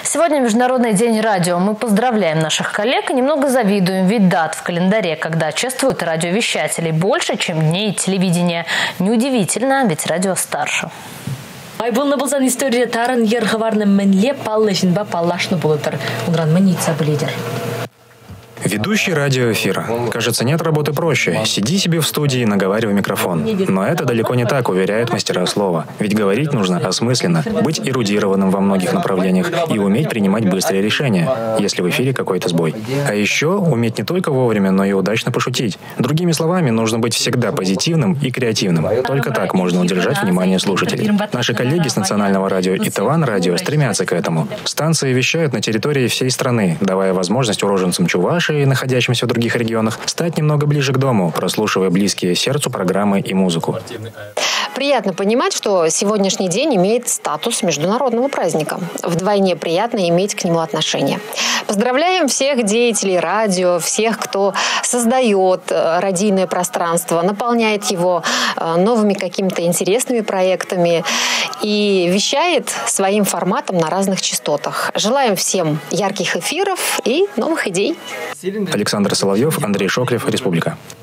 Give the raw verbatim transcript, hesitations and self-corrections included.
Сегодня Международный день радио. Мы поздравляем наших коллег и немного завидуем, ведь дат в календаре, когда чествуют радиовещателей, больше, чем дней телевидения. Неудивительно, ведь радио старше. Айболны болсан история тарын ерхварны менле паллышын ба паллашны булытыр. Унран маница блидер. Ведущий радиоэфира. Кажется, нет работы проще. Сиди себе в студии и наговаривай в микрофон. Но это далеко не так, уверяют мастера слова. Ведь говорить нужно осмысленно, быть эрудированным во многих направлениях и уметь принимать быстрые решения, если в эфире какой-то сбой. А еще уметь не только вовремя, но и удачно пошутить. Другими словами, нужно быть всегда позитивным и креативным. Только так можно удержать внимание слушателей. Наши коллеги с Национального радио и Таван радио стремятся к этому. Станции вещают на территории всей страны, давая возможность уроженцам Чувашии, находящимся в других регионах, стать немного ближе к дому, прослушивая близкие сердцу программы и музыку. Приятно понимать, что сегодняшний день имеет статус международного праздника. Вдвойне приятно иметь к нему отношение. Поздравляем всех деятелей радио, всех, кто создает радийное пространство, наполняет его новыми какими-то интересными проектами и вещает своим форматом на разных частотах. Желаем всем ярких эфиров и новых идей. Александр Соловьев, Андрей Шоклев, Республика.